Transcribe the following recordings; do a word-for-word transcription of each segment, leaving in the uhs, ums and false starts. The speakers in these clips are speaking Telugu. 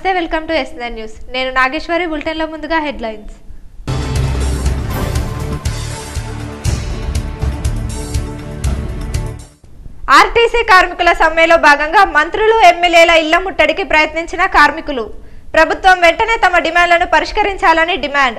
నమస్తే వెల్కమ్ టు ఎస్ఎన్ న్యూస్ నేను నాగేశ్వరి బులెటిన్ లో ముందుగా హెడ్లైన్స్ ఆర్టీసీ కార్మికుల సమ్మెలో భాగంగా మంత్రులు ఎమ్మెల్యేల ఇళ్ల ముట్టడికి ప్రయత్నించిన కార్మికులు ప్రభుత్వం వెంటనే తమ డిమాండ్లను పరిష్కరించాలని డిమాండ్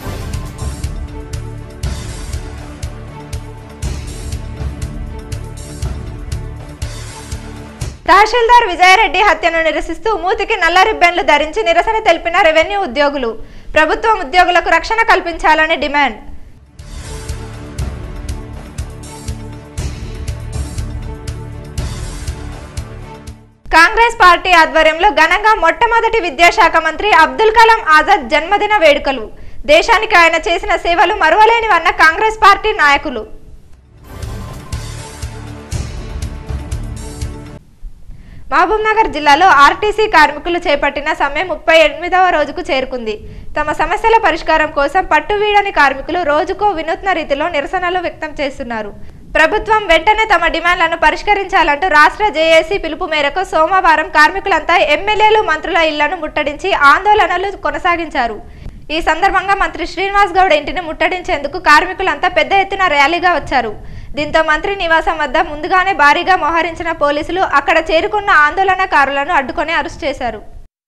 తహసీల్దార్ విజయారెడ్డి హత్యను నిరసిస్తూ మూతికి నల్ల రిబ్బన్లు ధరించి నిరసన తెలిపిన రెవెన్యూ ఉద్యోగులు ప్రభుత్వం ఉద్యోగులకు రక్షణ కల్పించాలని డిమాండ్ కాంగ్రెస్ పార్టీ ఆధ్వర్యంలో ఘనంగా మొట్టమొదటి విద్యాశాఖ మంత్రి అబ్దుల్ కలాం ఆజాద్ జన్మదిన వేడుకలు దేశానికి ఆయన చేసిన సేవలు మరువలేనివన్న కాంగ్రెస్ పార్టీ నాయకులు మహబూబ్నగర్ జిల్లాలో ఆర్టీసీ కార్మికులు చేపట్టిన సమ్మె ముప్పై ఎనిమిదవ రోజుకు చేరుకుంది. తమ సమస్యల పరిష్కారం కోసం పట్టువీడని కార్మికులు రోజుకో వినూత్న రీతిలో నిరసనలు వ్యక్తం చేస్తున్నారు. ప్రభుత్వం వెంటనే తమ డిమాండ్లను పరిష్కరించాలంటూ రాష్ట్ర జేఏసీ పిలుపు మేరకు సోమవారం కార్మికులంతా ఎమ్మెల్యేలు మంత్రుల ఇళ్లను ముట్టడించి ఆందోళనలు కొనసాగించారు. ఈ సందర్భంగా మంత్రి శ్రీనివాస్ గౌడ్ ఇంటిని ముట్టడించేందుకు కార్మికులంతా పెద్ద ఎత్తున ర్యాలీగా వచ్చారు. దీంతో మంత్రి నివాసం వద్ద ముందుగానే భారీగా మోహరించిన పోలీసులు అక్కడ చేరుకున్న ఆందోళనకారులను అడ్డుకొని అరెస్ట్ చేశారు.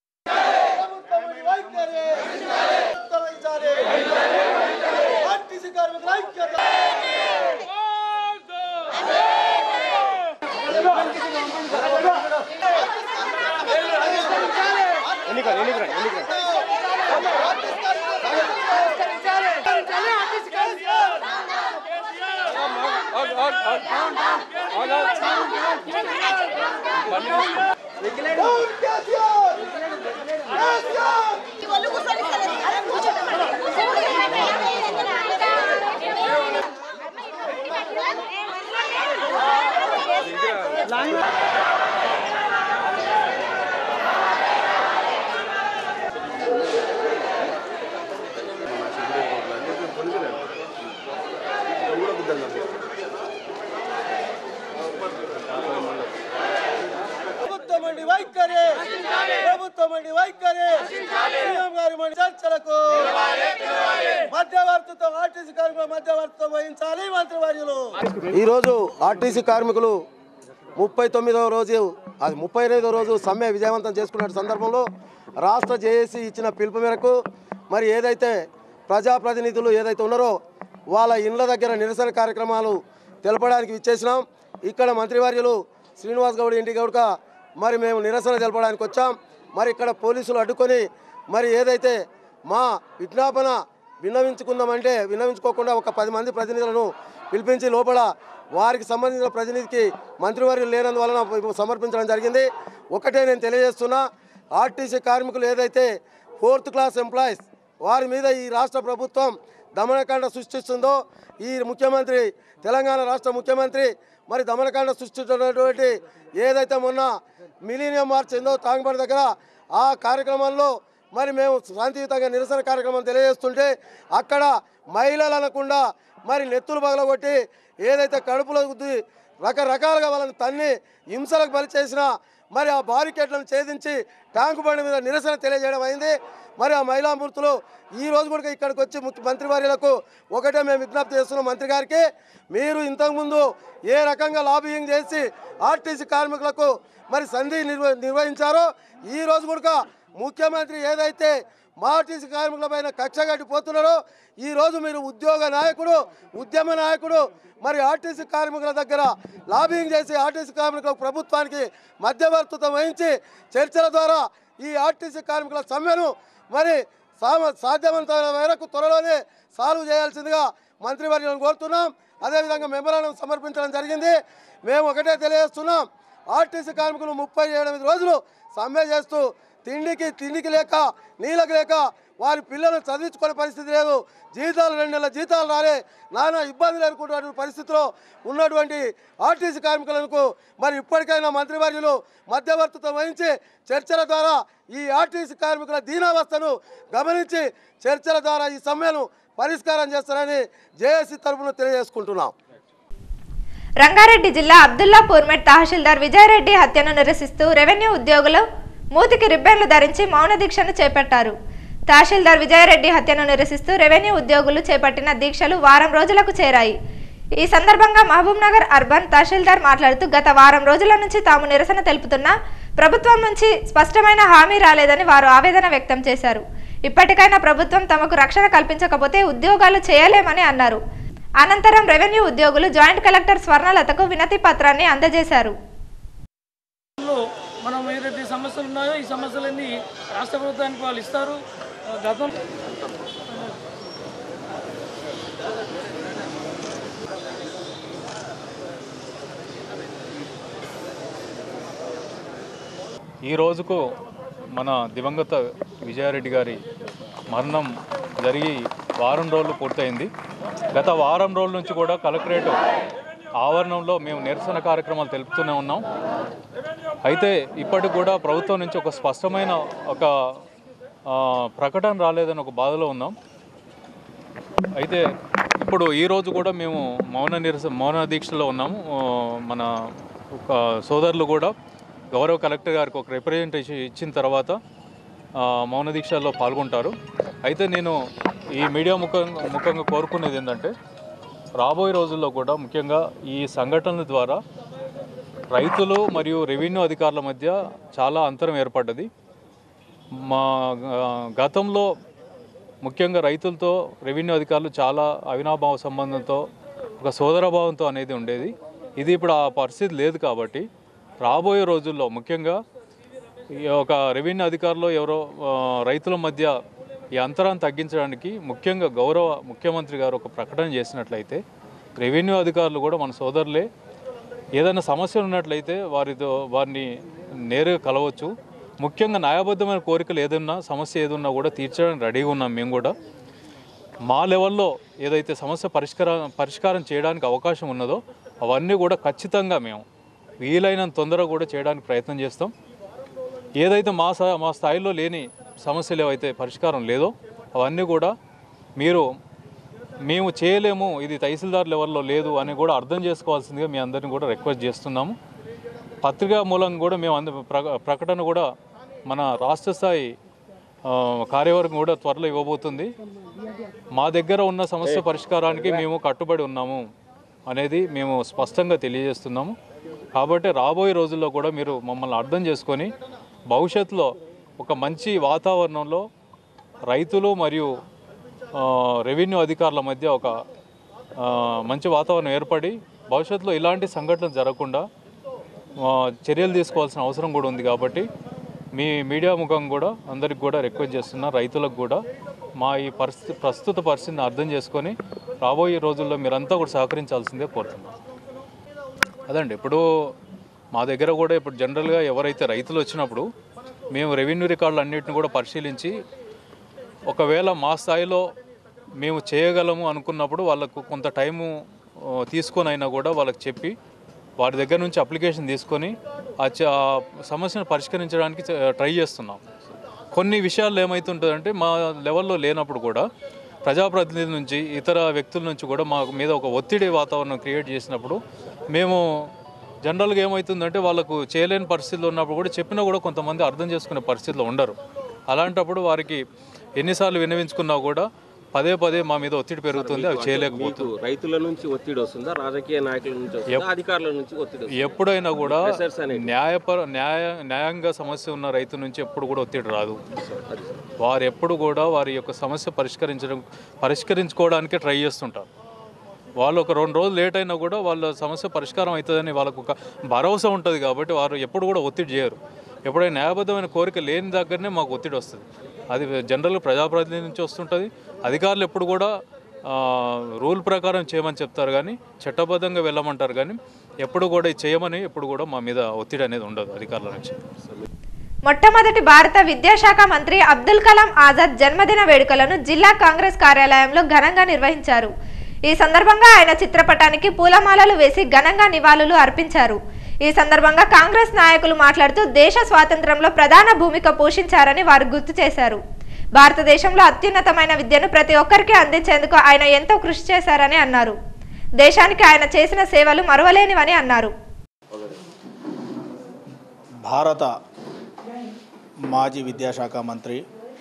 ఈరోజు ఆర్టీసీ కార్మికులు ముప్పై తొమ్మిదవ రోజు అది ముప్పై ఐదవ రోజు సమ్మె విజయవంతం చేసుకున్న సందర్భంలో రాష్ట్ర జేఏసీ ఇచ్చిన పిలుపు మేరకు మరి ఏదైతే ప్రజాప్రతినిధులు ఏదైతే ఉన్నారో వాళ్ళ ఇండ్ల దగ్గర నిరసన కార్యక్రమాలు తెలపడానికి ఇచ్చేసినాం. ఇక్కడ మంత్రివర్యులు శ్రీనివాస్ గౌడ్ ఇంటి గౌడ్క మరి మేము నిరసన తెలపడానికి వచ్చాం. మరి ఇక్కడ పోలీసులు అడ్డుకొని మరి ఏదైతే మా విజ్ఞాపన విన్నవించుకుందామంటే విన్నవించుకోకుండా ఒక పది మంది ప్రతినిధులను పిలిపించి లోపల వారికి సంబంధించిన ప్రతినిధికి మంత్రివర్యులు లేనందువలన సమర్పించడం జరిగింది. ఒకటే నేను తెలియజేస్తున్నా, ఆర్టీసీ కార్మికులు ఏదైతే ఫోర్త్ క్లాస్ ఎంప్లాయీస్ వారి మీద ఈ రాష్ట్ర ప్రభుత్వం దమనకాండ సృష్టిస్తుందో, ఈ ముఖ్యమంత్రి తెలంగాణ రాష్ట్ర ముఖ్యమంత్రి మరి దమనకాండ సృష్టిస్తున్నటువంటి ఏదైతే మొన్న మిలీనియం మార్చ్ ఎందో తాంగబడి దగ్గర ఆ కార్యక్రమంలో మరి మేము శాంతియుతంగా నిరసన కార్యక్రమం తెలియజేస్తుంటే అక్కడ మహిళలు అనకుండా మరి నెత్తులు పగలగొట్టి ఏదైతే కడుపులో గుద్ది రకరకాలుగా వాళ్ళని తన్ని హింసలకు బలి చేసిన మరి ఆ బారికేట్లను ఛేదించి ట్యాంకు బండి మీద నిరసన తెలియజేయడం అయింది. మరి ఆ మహిళా మూర్తులు ఈ రోజు కూడా ఇక్కడికి వచ్చి ముఖ్య మంత్రివర్యులకు ఒకటే మేము విజ్ఞప్తి చేస్తున్నాం, మంత్రి గారికి మీరు ఇంతకుముందు ఏ రకంగా లాబియింగ్ చేసి ఆర్టీసీ కార్మికులకు మరి సంధి నిర్వ నిర్వహించారో ఈ రోజు కూడా ముఖ్యమంత్రి ఏదైతే ఆర్టీసీ కార్మికుల పైన కక్ష కట్టిపోతున్నారో ఈరోజు మీరు ఉద్యోగ నాయకుడు ఉద్యమ నాయకుడు మరి ఆర్టీసీ కార్మికుల దగ్గర లాబింగ్ చేసి ఆర్టీసీ కార్మికుల ప్రభుత్వానికి మధ్యవర్తిత్వం వహించి చర్చల ద్వారా ఈ ఆర్టీసీ కార్మికుల సమ్మెను మరి సాధ్యమంత మేరకు త్వరలోనే సాల్వ్ చేయాల్సిందిగా మంత్రివర్యులను కోరుతున్నాం. అదేవిధంగా మెమోరాండం సమర్పించడం జరిగింది. మేము ఒకటే తెలియజేస్తున్నాం, ఆర్టీసీ కార్మికులు ముప్పై ఎనిమిది రోజులు సమ్మె చేస్తూ తిండికి తిండికి లేక నీళ్ళకి లేక వారి పిల్లలను చదివించుకునే పరిస్థితి లేదు. జీతాలు రెండు నెలల జీతాలు రాలే నానా ఇబ్బందులు ఎదుర్కొంటున్న పరిస్థితిలో ఉన్నటువంటి ఆర్టీసీ కార్మికులకు మరి ఇప్పటికైనా మంత్రివర్యులు మధ్యవర్తిత్వం వహించి చర్చల ద్వారా ఈ ఆర్టీసీ కార్మికుల దీనావస్థను గమనించి చర్చల ద్వారా ఈ సమ్మెను పరిష్కారం చేస్తారని జేఏసీ తరఫున తెలియజేసుకుంటున్నాం. రంగారెడ్డి జిల్లా అబ్దుల్లాపూర్ మెట్ తహసీల్దార్ విజయారెడ్డి హత్యను నిరసిస్తూ రెవెన్యూ ఉద్యోగులు మూతికి రిబ్బన్లు ధరించి మౌన దీక్షను చేపట్టారు. తహసీల్దార్ విజయారెడ్డి హత్యను నిరసిస్తూ రెవెన్యూ ఉద్యోగులు చేపట్టిన దీక్షలు వారం రోజులకు చేరాయి. ఈ సందర్భంగా మహబూబ్ నగర్ అర్బన్ తహసీల్దార్ మాట్లాడుతూ గత వారం రోజుల నుంచి తాము నిరసన తెలుపుతున్నా ప్రభుత్వం నుంచి స్పష్టమైన హామీ రాలేదని వారు ఆవేదన వ్యక్తం చేశారు. ఇప్పటికైనా ప్రభుత్వం తమకు రక్షణ కల్పించకపోతే ఉద్యోగాలు చేయలేమని అన్నారు. అనంతరం రెవెన్యూ ఉద్యోగులు జాయింట్ కలెక్టర్ స్వర్ణలతకు వినతి పత్రాన్ని అందజేశారు. మనం ఏదైతే సమస్యలు ఉన్నాయో ఈ సమస్యలన్నీ రాష్ట్ర ప్రభుత్వానికి వాళ్ళు ఇస్తారు. గతం ఈ రోజుకు మన దివంగత విజయారెడ్డి గారి మరణం జరిగి వారం రోజులు పూర్తయింది. గత వారం రోజుల నుంచి కూడా కలెక్టరేట్ ఆవరణంలో మేము నిరసన కార్యక్రమాలు తెలుపుతూనే ఉన్నాం. అయితే ఇప్పటికి కూడా ప్రభుత్వం నుంచి ఒక స్పష్టమైన ఒక ప్రకటన రాలేదని ఒక బాధలో ఉన్నాం. అయితే ఇప్పుడు ఈరోజు కూడా మేము మౌన నిరస మౌన దీక్షలో ఉన్నాము. మన ఒక సోదరులు కూడా గౌరవ కలెక్టర్ గారికి ఒక రిప్రజెంటేషన్ ఇచ్చిన తర్వాత మౌన దీక్షల్లో పాల్గొంటారు. అయితే నేను ఈ మీడియా ముఖంగా ముఖంగా కోరుకునేది ఏంటంటే రాబోయే రోజుల్లో కూడా ముఖ్యంగా ఈ సంఘటనల ద్వారా రైతులు మరియు రెవెన్యూ అధికారుల మధ్య చాలా అంతరం ఏర్పడ్డది. మా గతంలో ముఖ్యంగా రైతులతో రెవెన్యూ అధికారులు చాలా అవినాభావ సంబంధంతో ఒక సోదరభావంతో అనేది ఉండేది. ఇది ఇప్పుడు ఆ పరిస్థితి లేదు. కాబట్టి రాబోయే రోజుల్లో ముఖ్యంగా ఒక రెవెన్యూ అధికారులు ఎవరో రైతుల మధ్య ఈ అంతరాన్ని తగ్గించడానికి ముఖ్యంగా గౌరవ ముఖ్యమంత్రి గారు ఒక ప్రకటన చేసినట్లయితే రెవెన్యూ అధికారులు కూడా మన సోదరులే. ఏదైనా సమస్యలు ఉన్నట్లయితే వారితో వారిని నేరుగా కలవచ్చు. ముఖ్యంగా న్యాయబద్ధమైన కోరికలు ఏదన్నా సమస్య ఏదన్నా కూడా తీర్చడానికి రెడీగా ఉన్నాం. మేము కూడా మా లెవెల్లో ఏదైతే సమస్య పరిష్కారం పరిష్కారం చేయడానికి అవకాశం ఉన్నదో అవన్నీ కూడా ఖచ్చితంగా మేము వీలైనంత తొందరగా కూడా చేయడానికి ప్రయత్నం చేస్తాం. ఏదైతే మా మా స్థాయిలో లేని సమస్యలు ఏవైతే పరిష్కారం లేదో అవన్నీ కూడా మీరు మేము చేయలేము, ఇది తహసీల్దార్ లెవెల్లో లేదు అని కూడా అర్థం చేసుకోవాల్సిందిగా మీ అందరిని కూడా రిక్వెస్ట్ చేస్తున్నాము. పత్రికా మూలంగా కూడా మేము అంద ప్రకటన కూడా మన రాష్ట్ర స్థాయి కార్యవర్గం కూడా త్వరలో ఇవ్వబోతుంది. మా దగ్గర ఉన్న సమస్య పరిష్కారానికి మేము కట్టుబడి ఉన్నాము అనేది మేము స్పష్టంగా తెలియజేస్తున్నాము. కాబట్టి రాబోయే రోజుల్లో కూడా మీరు మమ్మల్ని అర్థం చేసుకొని భవిష్యత్తులో ఒక మంచి వాతావరణంలో రైతులు మరియు రెవెన్యూ అధికారుల మధ్య ఒక మంచి వాతావరణం ఏర్పడి భవిష్యత్తులో ఇలాంటి సంఘటనలు జరగకుండా చర్యలు తీసుకోవాల్సిన అవసరం కూడా ఉంది. కాబట్టి మీ మీడియా ముఖం కూడా అందరికి కూడా రిక్వెస్ట్ చేస్తున్నా, రైతులకు కూడా మా ఈ పరిస్థితి ప్రస్తుత పరిస్థితిని అర్థం చేసుకొని రాబోయే రోజుల్లో మీరంతా కూడా సహకరించాల్సిందే కోరుతున్నాం. అదండి, ఇప్పుడు మా దగ్గర కూడా ఇప్పుడు జనరల్గా ఎవరైతే రైతులు వచ్చినప్పుడు మేము రెవెన్యూ రికార్డులు అన్నింటిని కూడా పరిశీలించి ఒకవేళ మా స్థాయిలో మేము చేయగలము అనుకున్నప్పుడు వాళ్ళకు కొంత టైము తీసుకొని అయినా కూడా వాళ్ళకి చెప్పి వారి దగ్గర నుంచి అప్లికేషన్ తీసుకొని ఆ సమస్యను పరిష్కరించడానికి ట్రై చేస్తున్నాం. కొన్ని విషయాల్లో ఏమవుతుంటుందంటే మా లెవెల్లో లేనప్పుడు కూడా ప్రజాప్రతినిధుల నుంచి ఇతర వ్యక్తుల నుంచి కూడా మా మీద ఒక ఒత్తిడి వాతావరణం క్రియేట్ చేసినప్పుడు మేము జనరల్గా ఏమవుతుందంటే వాళ్ళకు చేయలేని పరిస్థితుల్లో ఉన్నప్పుడు కూడా చెప్పినా కూడా కొంతమంది అర్థం చేసుకునే పరిస్థితిలో ఉండరు. అలాంటప్పుడు వారికి ఎన్నిసార్లు విన్నవించుకున్నా కూడా పదే పదే మా మీద ఒత్తిడి పెరుగుతుంది, అవి చేయలేకపోతుంది. రైతుల నుంచి ఒత్తిడి వస్తుందా, రాజకీయ నాయకుల నుంచి వస్తుందా, అధికారుల నుంచి ఒత్తిడి? ఎప్పుడైనా కూడా న్యాయపర న్యాయ న్యాయంగా సమస్య ఉన్న రైతు నుంచి ఎప్పుడు కూడా ఒత్తిడి రాదు. వారు ఎప్పుడు కూడా వారి యొక్క సమస్య పరిష్కరించడం పరిష్కరించుకోవడానికే ట్రై చేస్తుంటారు. వాళ్ళు ఒక రెండు రోజులు లేట్ అయినా కూడా వాళ్ళ సమస్య పరిష్కారం అవుతుందని వాళ్ళకు ఒక భరోసా ఉంటుంది. కాబట్టి వారు ఎప్పుడు కూడా ఒత్తిడి చేయరు. ఎప్పుడైనా న్యాయబద్ధమైన కోరిక లేని దగ్గరనే మాకు ఒత్తిడి వస్తుంది. అది జనరల్గా ప్రజాప్రతినిధి నుంచి వస్తుంటుంది. అధికారులు ఎప్పుడు కూడా రూల్ ప్రకారం చేయమని చెప్తారు, కానీ చట్టబద్ధంగా వెళ్ళమంటారు, కానీ ఎప్పుడు కూడా చేయమని ఎప్పుడు కూడా మా మీద ఒత్తిడి అనేది ఉండదు అధికారుల నుంచి. మొట్టమొదటి భారత విద్యాశాఖ మంత్రి అబ్దుల్ కలాం ఆజాద్ జన్మదిన వేడుకలను జిల్లా కాంగ్రెస్ కార్యాలయంలో ఘనంగా నిర్వహించారు. ఈ సందర్భంగా ఆయన చిత్రపటానికి పూలమాలలు వేసి ఘనంగా నివాళులు అర్పించారు. ఈ సందర్భంగా కాంగ్రెస్ నాయకులు మాట్లాడుతూ దేశ స్వాతంత్ర్యంలో ప్రధాన భూమిక పోషించారని వారు గుర్తు చేశారు. భారతదేశంలో అత్యున్నతమైన విద్యను ప్రతి ఒక్కరికి అందించేందుకు ఆయన ఎంతో కృషి చేశారని అన్నారు. దేశానికి ఆయన చేసిన సేవలు మరువలేనివని అన్నారు. భారత మాజీ విద్యాశాఖ మంత్రి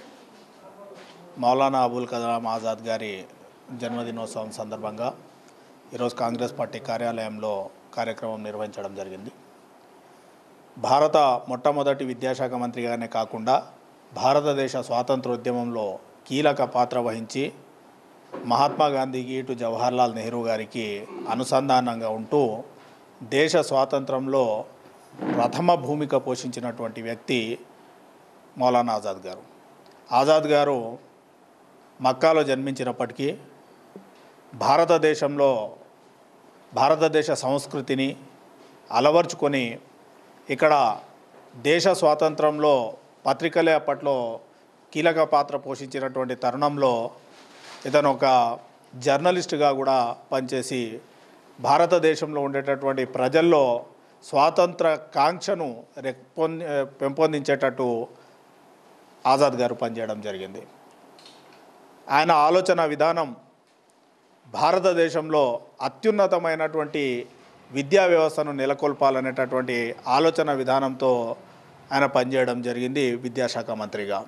మౌలానా అబుల్ కలాం ఆజాద్ గారి జన్మదినోత్సవం సందర్భంగా ఈరోజు కాంగ్రెస్ పార్టీ కార్యాలయంలో కార్యక్రమం నిర్వహించడం జరిగింది. భారత మొట్టమొదటి విద్యాశాఖ మంత్రిగానే కాకుండా భారతదేశ స్వాతంత్రోద్యమంలో కీలక పాత్ర వహించి మహాత్మా గాంధీకి ఇటు జవహర్లాల్ నెహ్రూ గారికి అనుసంధానంగా ఉంటూ దేశ స్వాతంత్రంలో ప్రథమ భూమిక పోషించినటువంటి వ్యక్తి మౌలానా ఆజాద్ గారు. ఆజాద్ గారు మక్కాలో జన్మించినప్పటికీ భారతదేశంలో భారతదేశ సంస్కృతిని అలవర్చుకొని ఇక్కడ దేశ స్వాతంత్రంలో పత్రికలే అప్పట్లో కీలక పాత్ర పోషించినటువంటి తరుణంలో ఇతను ఒక జర్నలిస్టుగా కూడా పనిచేసి భారతదేశంలో ఉండేటటువంటి ప్రజల్లో స్వాతంత్ర కాంక్షను రెప్పొంది పెంపొందించేటట్టు ఆజాద్ గారు పనిచేయడం జరిగింది. ఆయన ఆలోచన విధానం భారతదేశంలో అత్యున్నతమైనటువంటి విద్యా వ్యవస్థను నెలకొల్పాలనేటటువంటి ఆలోచన విధానంతో ఆయన పనిచేయడం జరిగింది విద్యాశాఖ మంత్రిగా.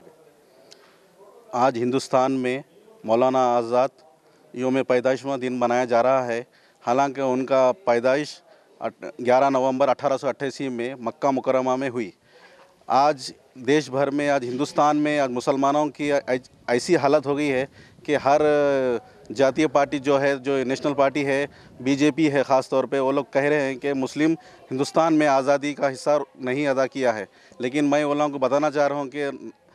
आज हिंदुस्तान में मौलाना आज़ाद योम पैदाइशवां दिन मनाया जा रहा है. हालांकि उनका पैदाइश ग्यारह नवंबर अठारह सौ अट्ठासी में मक्का मुकरमा में हुई. आज देश भर में, आज हिंदुस्तान में आज मुसलमानों की ऐसी हालत हो गई है कि हर जातीय पार्टी जो है, जो नेशनल पार्टी है, बीजेपी है ख़ास तौर पे, वो लोग कह रहे हैं कि मुस्लिम हिंदुस्तान में आज़ादी का हिस्सा नहीं अदा किया है. लेकिन मैं वो लोगों को बताना चाह रहा हूँ कि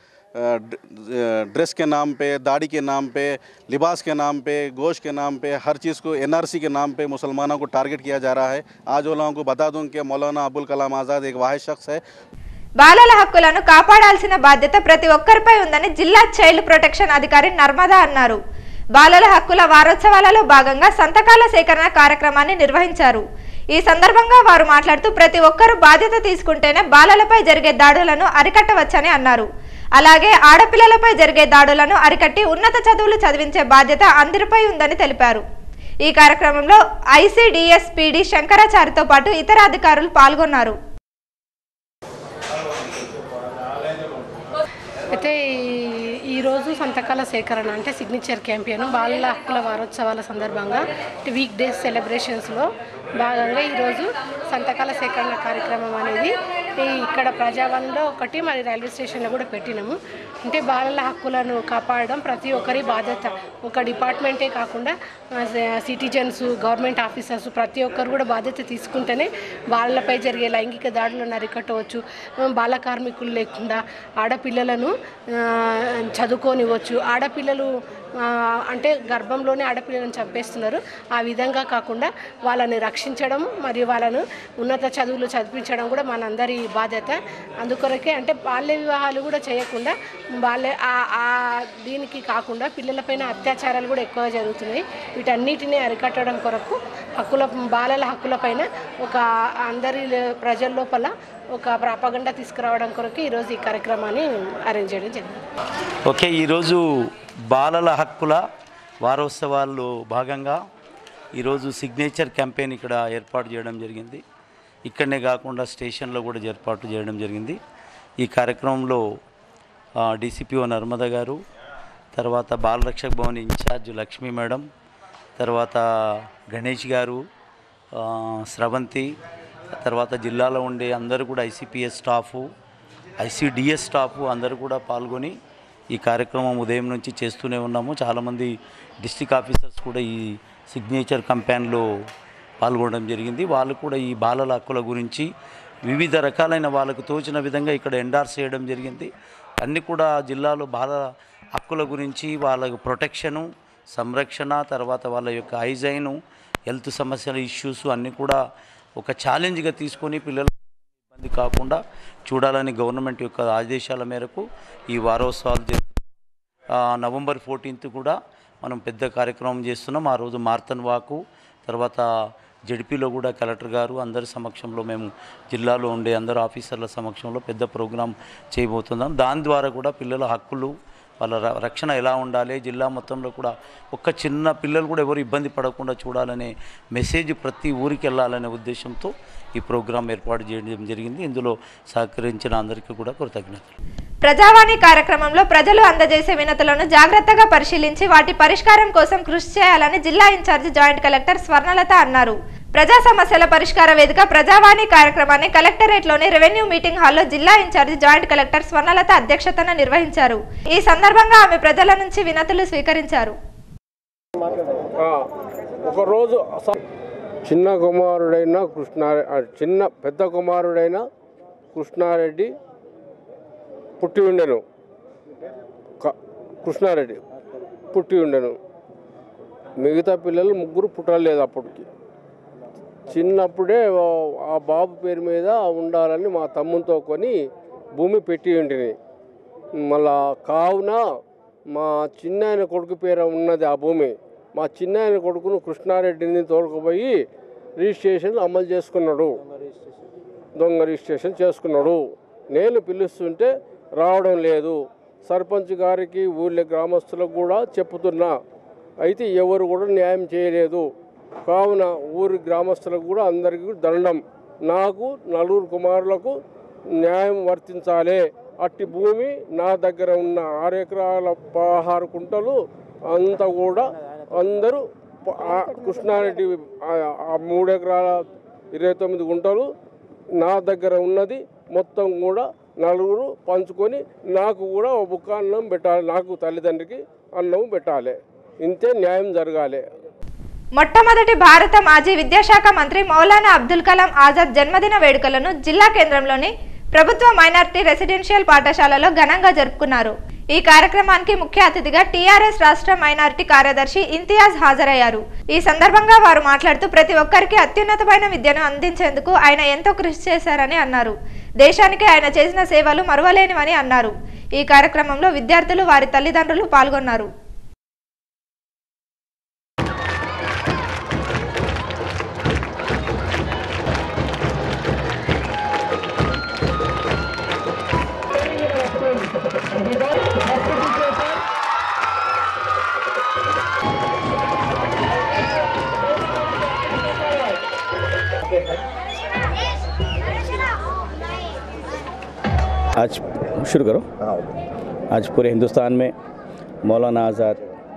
ड्रेस के नाम पे, दाढ़ी के नाम पे, लिबास के नाम पे, गोश्त के नाम पे, हर चीज़ को एनआरसी के नाम पे मुसलमानों को टारगेट किया जा रहा है. आज वो लोगों को बता दूं कि मौलाना अबुल कलाम आज़ाद एक वाहिद शख्स है. బాలల హక్కులను కాపాడాల్సిన బాధ్యత ప్రతి ఒక్కరిపై ఉందని జిల్లా చైల్డ్ ప్రొటెక్షన్ అధికారి నర్మదా అన్నారు. బాలల హక్కుల వారోత్సవాలలో భాగంగా సంతకాల సేకరణ కార్యక్రమాన్ని నిర్వహించారు. ఈ సందర్భంగా వారు మాట్లాడుతూ ప్రతి ఒక్కరూ బాధ్యత తీసుకుంటేనే బాలలపై జరిగే దాడులను అరికట్టవచ్చని అన్నారు. అలాగే ఆడపిల్లలపై జరిగే దాడులను అరికట్టి ఉన్నత చదువులు చదివించే బాధ్యత అందరిపై ఉందని తెలిపారు. ఈ కార్యక్రమంలో ఐసీడీఎస్ పీడీ శంకరాచారితో పాటు ఇతర అధికారులు పాల్గొన్నారు. అయితే ఈరోజు సంతకాల సేకరణ అంటే సిగ్నేచర్ క్యాంపెయిన్ బాలల హక్కుల వారోత్సవాల సందర్భంగా వీక్ డేస్ సెలబ్రేషన్స్లో భాగంగా ఈరోజు సంతకాల సేకరణ కార్యక్రమం అనేది ఇక్కడ ప్రజావన్లో ఒకటి మరి రైల్వే స్టేషన్లో కూడా పెట్టినాము. అంటే బాలల హక్కులను కాపాడడం ప్రతి ఒక్కరి బాధ్యత. ఒక డిపార్ట్మెంటే కాకుండా సిటిజన్స్, గవర్నమెంట్ ఆఫీసర్స్ ప్రతి ఒక్కరు కూడా బాధ్యత తీసుకుంటేనే బాలలపై జరిగే లైంగిక దాడులను అరికట్టవచ్చు. బాల కార్మికులు లేకుండా ఆడపిల్లలను చదువుకోనివ్వచ్చు. ఆడపిల్లలు అంటే గర్భంలోనే ఆడపిల్లలను చంపేస్తున్నారు. ఆ విధంగా కాకుండా వాళ్ళని రక్షించడం మరియు వాళ్ళను ఉన్నత చదువులు చదివించడం కూడా మనందరి బాధ్యత. అందుకొరకే అంటే బాల్య వివాహాలు కూడా చేయకుండా బాల్య దీనికి కాకుండా పిల్లలపైన అత్యాచారాలు కూడా ఎక్కువగా జరుగుతున్నాయి. వీటన్నిటిని అరికట్టడం కొరకు హక్కుల బాలల హక్కులపైన ఒక అందరి ప్రజల లోపల ఒక ప్రాపగండా తీసుకురావడం కొరకు ఈరోజు ఈ కార్యక్రమాన్ని అరేంజ్ చేయడం జరిగింది. ఓకే, ఈరోజు బాలల హక్కుల వారోత్సవాల్లో భాగంగా ఈరోజు సిగ్నేచర్ క్యాంపెయిన్ ఇక్కడ ఏర్పాటు చేయడం జరిగింది. ఇక్కడనే కాకుండా స్టేషన్లో కూడా ఏర్పాటు చేయడం జరిగింది. ఈ కార్యక్రమంలో డీసీపీఓ నర్మద గారు, తర్వాత బాలరక్షక భవన్ ఇన్ఛార్జ్ లక్ష్మీ మేడం, తర్వాత గణేష్ గారు, స్రవంతి, తర్వాత జిల్లాలో ఉండే అందరూ కూడా ఐసీపీఎస్ స్టాఫు, ఐసీడీఎస్ స్టాఫు అందరూ కూడా పాల్గొని ఈ కార్యక్రమం ఉదయం నుంచి చేస్తూనే ఉన్నాము. చాలామంది డిస్ట్రిక్ట్ ఆఫీసర్స్ కూడా ఈ సిగ్నేచర్ క్యాంపెయిన్లో పాల్గొనడం జరిగింది. వాళ్ళు కూడా ఈ బాలల హక్కుల గురించి వివిధ రకాలైన వాళ్ళకు తోచిన విధంగా ఇక్కడ ఎండార్స్ చేయడం జరిగింది. అన్నీ కూడా జిల్లాలో బాల హక్కుల గురించి, వాళ్ళ ప్రొటెక్షను, సంరక్షణ, తర్వాత వాళ్ళ యొక్క హైజైను, హెల్త్ సమస్యల ఇష్యూస్ అన్నీ కూడా ఒక ఛాలెంజ్గా తీసుకొని పిల్లలు ఇబ్బంది కాకుండా చూడాలని గవర్నమెంట్ యొక్క ఆదేశాల మేరకు ఈ వారోత్సవాలు జరుగుతున్నాయి. నవంబర్ ఫోర్టీన్త్ కూడా మనం పెద్ద కార్యక్రమం చేస్తున్నాం. ఆ రోజు మార్తన్ వాకు, తర్వాత జడ్పీలో కూడా కలెక్టర్ గారు అందరి సమక్షంలో మేము జిల్లాలో ఉండే అందరు ఆఫీసర్ల సమక్షంలో పెద్ద ప్రోగ్రాం చేయబోతున్నాం. దాని ద్వారా కూడా పిల్లల హక్కులు వాళ్ళ రక్షణ ఎలా ఉండాలి, జిల్లా మొత్తంలో కూడా ఒక్క చిన్న పిల్లలు కూడా ఎవరు ఇబ్బంది పడకుండా చూడాలనే మెసేజ్ ప్రతి ఊరికి వెళ్ళాలనే ఉద్దేశంతో ఈ ప్రోగ్రాం ఏర్పాటు చేయడం జరిగింది. ఇందులో సహకరించిన అందరికీ కూడా కృతజ్ఞతలు. ప్రజావాణి కార్యక్రమంలో ప్రజలు అందజేసే వినతులను జాగ్రత్తగా పరిశీలించి వాటి పరిష్కారం కోసం కృషి చేయాలని జిల్లా ఇన్ఛార్జి జాయింట్ కలెక్టర్ స్వర్ణలత అన్నారు. ప్రజా సమస్యల పరిష్కార వేదిక ప్రజావాణి కార్యక్రమాన్ని కలెక్టరేట్లోని రెవెన్యూ మీటింగ్ హాల్లో జిల్లా ఇన్ఛార్జి జాయింట్ కలెక్టర్ స్వర్ణలత అధ్యక్షతన నిర్వహించారు. ఈ సందర్భంగా ఆమె ప్రజల నుంచి వినతులు స్వీకరించారు. ఒకరోజు చిన్న కుమారుడైన కృష్ణా చిన్న పెద్ద కుమారుడైన కృష్ణారెడ్డి పుట్టి ఉండెను కృష్ణారెడ్డి పుట్టి ఉండెను మిగతా పిల్లలు ముగ్గురు పుట్టలేదు. అప్పటికి చిన్నప్పుడే ఆ బాబు పేరు మీద ఉండాలని మా తమ్మునితో కొని భూమి పెట్టి ఉంటిని. మళ్ళా కావున మా చిన్నాయన కొడుకు పేరు ఉన్నది ఆ భూమి. మా చిన్నాయన కొడుకును కృష్ణారెడ్డిని తోలుకుపోయి రిజిస్ట్రేషన్ అమలు చేసుకున్నాడు, దొంగ రిజిస్ట్రేషన్ చేసుకున్నాడు. నేను పిలుస్తుంటే రావడం లేదు. సర్పంచ్ గారికి ఊళ్ళో గ్రామస్తులకు కూడా చెప్పుతున్నా, అయితే ఎవరు కూడా న్యాయం చేయలేదు. కావున ఊరి గ్రామస్తులకు కూడా అందరికీ దండం. నాకు నలుగురు కుమారులకు న్యాయం వర్తించాలి. అట్టి భూమి నా దగ్గర ఉన్న ఆరు ఎకరాల పదహారు కుంటలు అంతా కూడా అందరూ కృష్ణారెడ్డి ఆ మూడు ఎకరాల ఇరవై తొమ్మిది గుంటలు నా దగ్గర ఉన్నది. మొత్తం కూడా నలుగురు పంచుకొని నాకు కూడా ఒక బుక్క అన్నం పెట్టాలి, నాకు తల్లిదండ్రికి అన్నం పెట్టాలి. ఇంతే న్యాయం జరగాలి. మొట్టమొదటి భారత మాజీ విద్యాశాఖ మంత్రి మౌలానా అబ్దుల్ కలాం ఆజాద్ జన్మదిన వేడుకలను జిల్లా కేంద్రంలోని ప్రభుత్వ మైనారిటీ రెసిడెన్షియల్ పాఠశాలలో ఘనంగా జరుపుకున్నారు. ఈ కార్యక్రమానికి ముఖ్య అతిథిగా టీఆర్ఎస్ రాష్ట్ర మైనారిటీ కార్యదర్శి ఇంతియాజ్ హాజరయ్యారు. ఈ సందర్భంగా వారు మాట్లాడుతూ ప్రతి ఒక్కరికి అత్యున్నతమైన విద్యను అందించేందుకు ఆయన ఎంతో కృషి చేశారని అన్నారు. దేశానికి ఆయన చేసిన సేవలు మరువలేనివని అన్నారు. ఈ కార్యక్రమంలో విద్యార్థులు, వారి తల్లిదండ్రులు పాల్గొన్నారు. आज शुरू करो। आज पूरे हिंदुस्तान में मौलाना आज़ाद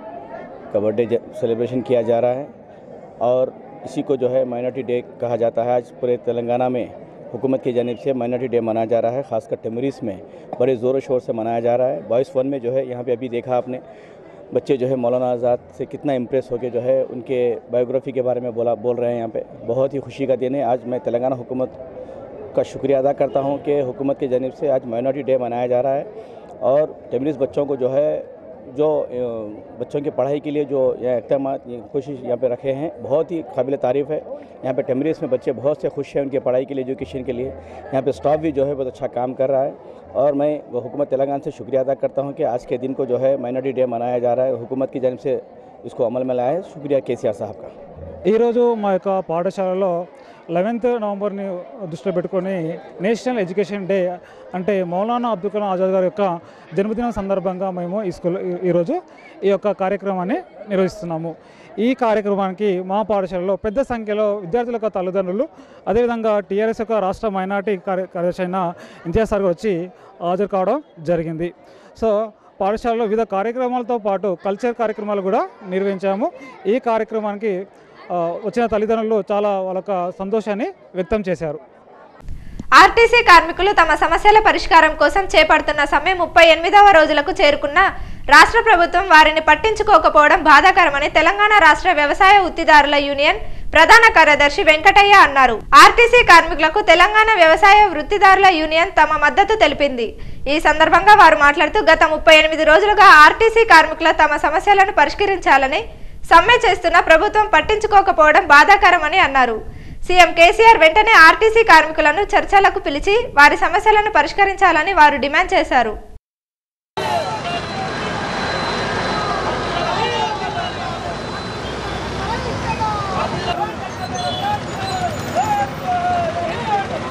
का बर्थडे सेलिब्रेशन किया जा रहा है और इसी को जो है माइनॉरिटी डे कहा जाता है। आज पूरे तेलंगाना में हुकूमत की जानिब से माइनॉरिटी डे मनाया जा रहा है। ख़ासकर टिमरीज में बड़े ज़ोर शोर से मनाया जा रहा है। बॉयज़ वन में जो है यहाँ पे अभी देखा आपने बच्चे जो है मौलाना आज़ाद से कितना इम्प्रेस होकर जो है उनके बायोग्राफी के बारे में बोला बोल रहे हैं। यहाँ पे बहुत ही खुशी का दिन है। आज मैं तेलंगाना हुकूमत का शुक्रिया अदा करता हूँ कि हुकूमत की जानिब से आज माइनॉरिटी डे मनाया जा रहा है और टिमरीज बच्चों को जो है जो बच्चों की पढ़ाई के लिए जो यहाँ इक़दाम कोशिश यहाँ पे रखे हैं बहुत ही काबिल तारीफ़ है। यहाँ पे टिमरीज में बच्चे बहुत से खुश हैं उनकी पढ़ाई के लिए, एजुकेशन के लिए। यहाँ पे स्टाफ भी जो है बहुत अच्छा काम कर रहा है और मैं हुकूमत तेलंगाना से शुक्रिया अदा करता हूँ कि आज के दिन को जो है माइनॉरिटी डे मनाया जा रहा है। हुकूमत की जानिब से इसको अमल में लाया है। शुक्रिया केसीआर साहब का। ఈరోజు మా యొక్క పాఠశాలలో లెవెన్త్ నవంబర్ని దృష్టిలో పెట్టుకొని నేషనల్ ఎడ్యుకేషన్ డే అంటే మౌలానా అబ్దుల్ కలాం ఆజాద్ గారి యొక్క జన్మదినం సందర్భంగా మేము ఈ స్కూల్ ఈరోజు ఈ యొక్క కార్యక్రమాన్ని నిర్వహిస్తున్నాము. ఈ కార్యక్రమానికి మా పాఠశాలలో పెద్ద సంఖ్యలో విద్యార్థుల యొక్క తల్లిదండ్రులు, అదేవిధంగా టీఆర్ఎస్ యొక్క రాష్ట్ర మైనార్టీ కార్యదర్శి అయిన ఇంతియాజ్ సార్ వచ్చి హాజరు కావడం జరిగింది. సో పాఠశాలలో వివిధ కార్యక్రమాలతో పాటు కల్చర్ కార్యక్రమాలు కూడా నిర్వహించాము. ఈ కార్యక్రమానికి వచ్చిన తల్లిదండ్రులు చాలా వాళ్ళ సంతోషాన్ని వ్యక్తం చేశారు. ఆర్టీసీ కార్మికులు తమ సమస్యల పరిష్కారం కోసం చేపడుతున్న సమ్మె ముప్పై ఎనిమిదవ రోజులకు చేరుకున్న రాష్ట్ర ప్రభుత్వం వారిని పట్టించుకోకపోవడం బాధాకరమని తెలంగాణ రాష్ట్ర వ్యవసాయ ఉత్తిదారుల యూనియన్ ప్రధాన కార్యదర్శి వెంకటయ్య అన్నారు. ఆర్టీసీ కార్మికులకు తెలంగాణ వ్యవసాయ వృత్తిదారుల యూనియన్ తమ మద్దతు తెలిపింది. ఈ సందర్భంగా వారు మాట్లాడుతూ గత ముప్పై ఎనిమిది రోజులుగా ఆర్టీసీ కార్మికుల తమ సమస్యలను పరిష్కరించాలని సమ్మె చేస్తున్న ప్రభుత్వం పట్టించుకోకపోవడం బాధాకరమని అన్నారు. సీఎం కేసీఆర్ వెంటనే ఆర్టీసీ కార్మికులను చర్చలకు పిలిచి వారి సమస్యలను పరిష్కరించాలని వారు డిమాండ్ చేశారు.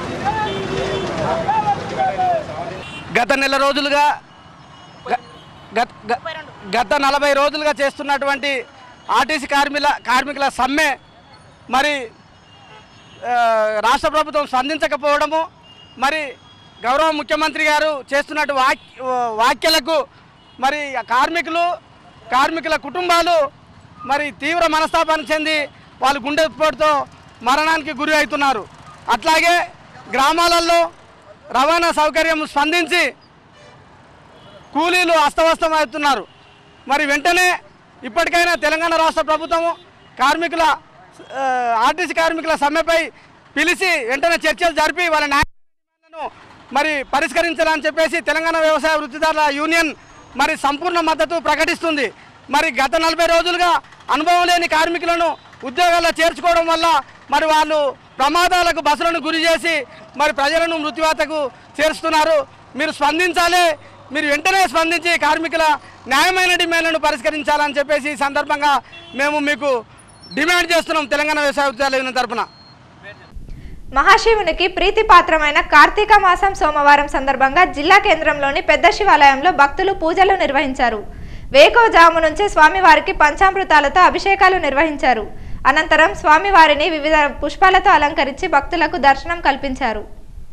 గత నెల రోజులుగా గత గత నలభై రోజులుగా చేస్తున్నటువంటి ఆర్టీసీ కార్మికుల కార్మికుల సమ్మె మరి రాష్ట్ర ప్రభుత్వం స్పందించకపోవడము, మరి గౌరవ ముఖ్యమంత్రి గారు చేస్తున్నట్టు వాక్య వ్యాఖ్యలకు మరి కార్మికులు కార్మికుల కుటుంబాలు మరి తీవ్ర మనస్తాపానికి చెంది వాళ్ళు గుండెపోటుతో మరణానికి గురి అవుతున్నారు. అట్లాగే గ్రామాలలో రవాణా సౌకర్యం స్పందించి కూలీలు అస్తవ్యస్తం అవుతున్నారు. మరి వెంటనే ఇప్పటికైనా తెలంగాణ రాష్ట్ర ప్రభుత్వము కార్మికుల ఆర్టీసీ కార్మికుల సమ్మెపై పిలిచి వెంటనే చర్చలు జరిపి వాళ్ళ న్యాయాలను మరి పరిష్కరించాలని చెప్పేసి తెలంగాణ వ్యవసాయ వృత్తిదారుల యూనియన్ మరి సంపూర్ణ మద్దతు ప్రకటిస్తుంది. మరి గత నలభై రోజులుగా అనుభవం లేని కార్మికులను ఉద్యోగాల్లో చేర్చుకోవడం వల్ల మరి వాళ్ళు ప్రమాదాలకు బస్సులను గురి చేసి మరి ప్రజలను మృత్యువాతకు చేరుస్తున్నారు. మీరు స్పందించాలి, మీరు వెంటనే స్పందించి కార్మికుల న్యాయమైన డిమాండ్లను పరిష్కరించాలని చెప్పేసి ఈ సందర్భంగా మేము మీకు డిమాండ్ చేస్తున్నాం తెలంగాణ వ్యవసాయ వృత్తిదారుల యూనియన్ తరఫున. మహాశివునికి ప్రీతిపాత్రమైన కార్తీక మాసం సోమవారం సందర్భంగా జిల్లా కేంద్రంలోని పెద్ద శివాలయంలో భక్తులు పూజలు నిర్వహించారు. వేకోజాము నుంచి స్వామివారికి పంచామృతాలతో అభిషేకాలు నిర్వహించారు. అనంతరం స్వామివారిని వివిధ పుష్పాలతో అలంకరించి భక్తులకు దర్శనం కల్పించారు.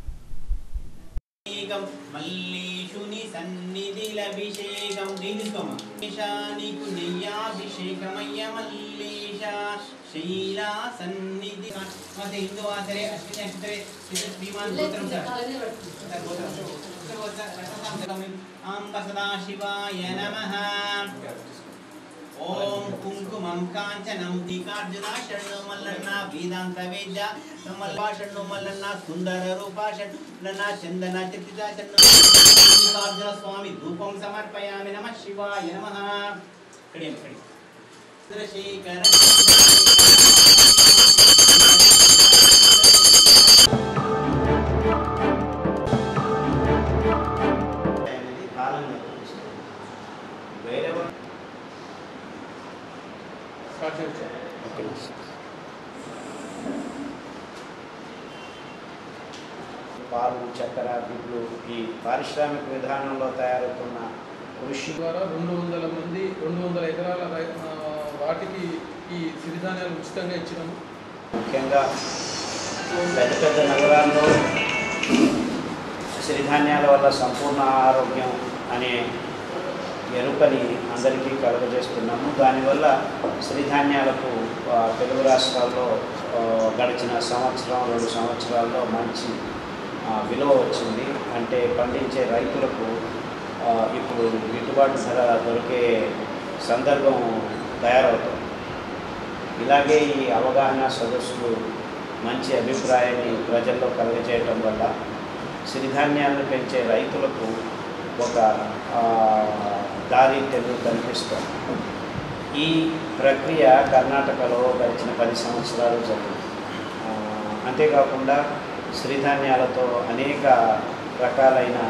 శైలా సన్నిధి మత హిందూ ఆచరే అశ్విని నక్షత్రే శ్రీమాన్ గోత్రం సార్ గోత్రం అంబ సదాశివాయ నమః. ఓం కుంకుమం కాంచనం టీకార్జున షణ్ణు మల్లన్న వేదాంత వేద్య మల్ల షణ్ణు మల్లన్న సుందర రూప షణ్ణ చందన చిత్తిజ షణ్ణు స్వామి ధూపం సమర్పయామి. నమః శివాయ నమః. కడియం కడి చంద్రశేఖర పాలు, చక్కెర, గుడ్లు ఈ పారిశ్రామిక విధానంలో తయారవుతున్న కృషి ద్వారా రెండు వందల మంది రెండు వందల ఎకరాల వాటికి ఈ సిరిధాన్యాలు ఉచితంగా ఇచ్చినాము. ముఖ్యంగా పెద్ద పెద్ద నగరాల్లో సిరిధాన్యాల వల్ల సంపూర్ణ ఆరోగ్యం అనే ఎరుకని అందరికీ కలుగజేస్తున్నాము. దానివల్ల సిరిధాన్యాలకు తెలుగు రాష్ట్రాల్లో గడిచిన సంవత్సరం రెండు సంవత్సరాల్లో మంచి విలువ వచ్చింది. అంటే పండించే రైతులకు ఇప్పుడు గిట్టుబాటు ధర దొరికే సందర్భం తయారవుతుంది. ఇలాగే ఈ అవగాహన సదస్సులు మంచి అభిప్రాయాన్ని ప్రజల్లో కలుగజేయటం వల్ల సిరిధాన్యాలను పెంచే రైతులకు ఒక దారి తెలు కనిపిస్తుంది. ఈ ప్రక్రియ కర్ణాటకలో గడిచిన పది సంవత్సరాలు జరిగింది. అంతేకాకుండా సిరిధాన్యాలతో అనేక రకాలైన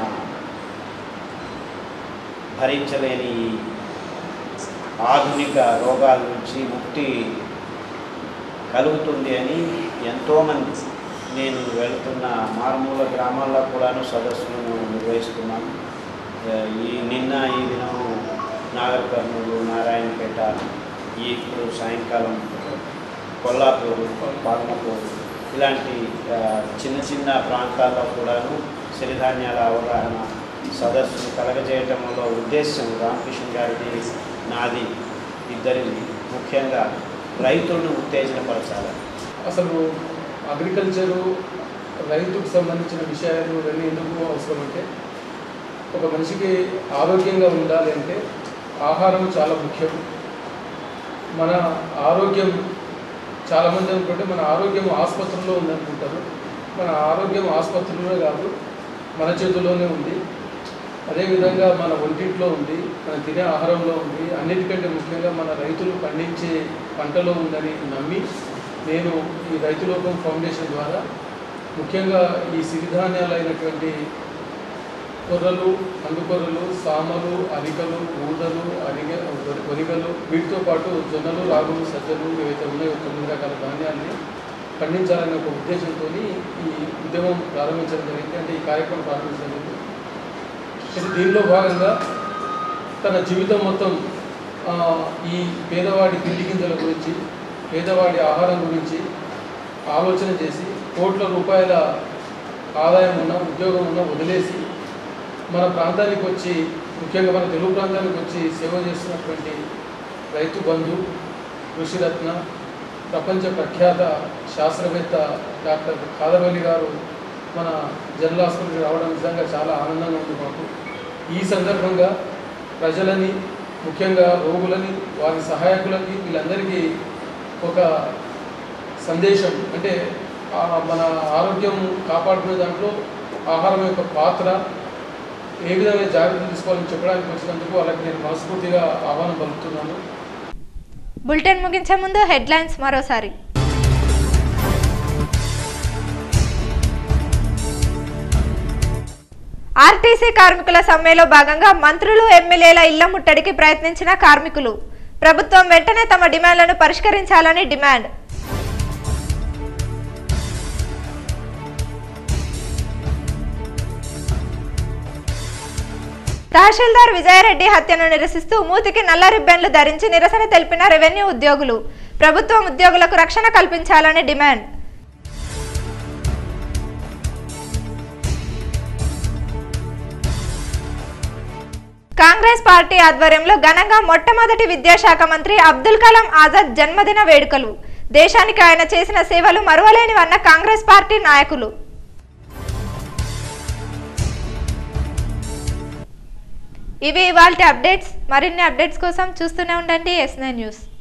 భరించలేని ఆధునిక రోగాల నుంచి ముక్తి కలుగుతుంది అని ఎంతోమంది నేను వెళుతున్న మారుమూల గ్రామాల్లో కూడాను సదస్సులను నిర్వహిస్తున్నాను. ఈ నిన్న ఈ దినం నాగర్ కర్నూలు, నారాయణపేట, ఈ ఇప్పుడు సాయంకాలం కొల్లాపూరు, పాల్మూరు ఇలాంటి చిన్న చిన్న ప్రాంతాల్లో కూడాను సిరిధాన్యాల అవగాహన సదస్సును కలగజేయటంలో ఉద్దేశం రామకృష్ణ గారిది, నాది, ఇద్దరిది. ముఖ్యంగా రైతులను ఉత్తేజనపరచాలి. అసలు అగ్రికల్చరు రైతుకు సంబంధించిన విషయాలు ఇవన్నీ ఎందుకు అవసరం అంటే ఒక మనిషికి ఆరోగ్యంగా ఉండాలి అంటే ఆహారం చాలా ముఖ్యం. మన ఆరోగ్యం చాలామంది అనుకుంటే మన ఆరోగ్యం ఆసుపత్రిలో ఉందనుకుంటారు. మన ఆరోగ్యం ఆసుపత్రిలో కాదు, మన చేతుల్లోనే ఉంది. అదేవిధంగా మన ఒంటింట్లో ఉంది, మన తినే ఆహారంలో ఉంది. అన్నిటికంటే ముఖ్యంగా మన రైతులు పండించే పంటలో ఉందని నమ్మి నేను ఈ రైతులోకం ఫౌండేషన్ ద్వారా ముఖ్యంగా ఈ సిరిధాన్యాలు అయినటువంటి కొర్రలు, అందుకొర్రలు, సామలు, అరికలు, ఊదలు, అరిగ ఒరిగలు, వీటితో పాటు జొన్నలు, రాగులు, సజ్జలు ఏవైతే ఉన్నాయో తొమ్మిది రకాల ధాన్యాన్ని పండించాలనే ఒక ఉద్దేశంతో ఈ ఉద్యమం ప్రారంభించడం జరిగింది. అంటే ఈ కార్యక్రమం ప్రారంభించడం జరిగింది. దీనిలో భాగంగా తన జీవితం మొత్తం ఈ పేదవాడి తిండి గింజల గురించి, పేదవాడి ఆహారం గురించి ఆలోచన చేసి కోట్ల రూపాయల ఆదాయం ఉన్న ఉద్యోగం ఉన్న వదిలేసి మన ప్రాంతానికి వచ్చి, ముఖ్యంగా మన తెలుగు ప్రాంతానికి వచ్చి సేవ చేస్తున్నటువంటి రైతు బంధు, కృషిరత్న, ప్రపంచ ప్రఖ్యాత శాస్త్రవేత్త డాక్టర్ కాదర్వల్లి గారు మన జనరల్ హాస్పిటల్కి రావడం నిజంగా చాలా ఆనందంగా ఉంది మాకు. ఈ సందర్భంగా ప్రజలని, ముఖ్యంగా రోగులని, వారి సహాయకులకి, వీళ్ళందరికీ ఒక సందేశం అంటే మన ఆరోగ్యం కాపాడుకునే దాంట్లో ఆహారం యొక్క పాత్ర ఏ విధంగా జాగ్రత్తలు తీసుకోవాలని చెప్పడానికి వచ్చినందుకు వాళ్ళకి నేను మనస్ఫూర్తిగా ఆహ్వానం పలుకుతున్నాను. బులెటిన్ ముగించే ముందు హెడ్లైన్స్ మరోసారి. ఆర్టీసీ కార్మికుల సమ్మెలో భాగంగా మంత్రులు, ఎమ్మెల్యేల ఇళ్ల ముట్టడికి ప్రయత్నించిన కార్మికులు. ప్రభుత్వం వెంటనే తమ డిమాండ్లను పరిష్కరించాలని డిమాండ్. తహసీల్దార్ విజయారెడ్డి హత్యను నిరసిస్తూ మూతికి నల్ల రిబ్బన్లు ధరించి నిరసన తెలిపిన రెవెన్యూ ఉద్యోగులు. ప్రభుత్వం ఉద్యోగులకు రక్షణ కల్పించాలని డిమాండ్. కాంగ్రెస్ పార్టీ ఆధ్వర్యంలో ఘనంగా మొట్టమొదటి విద్యాశాఖ మంత్రి అబ్దుల్ కలాం ఆజాద్ జన్మదిన వేడుకలు. దేశానికి ఆయన చేసిన సేవలు మరువలేనివన్న కాంగ్రెస్ పార్టీ నాయకులు. ఇవి ఇవాల్టి అప్డేట్స్. మరిన్ని అప్డేట్స్ కోసం చూస్తూనే ఉండండి ఎస్ నైన్ న్యూస్.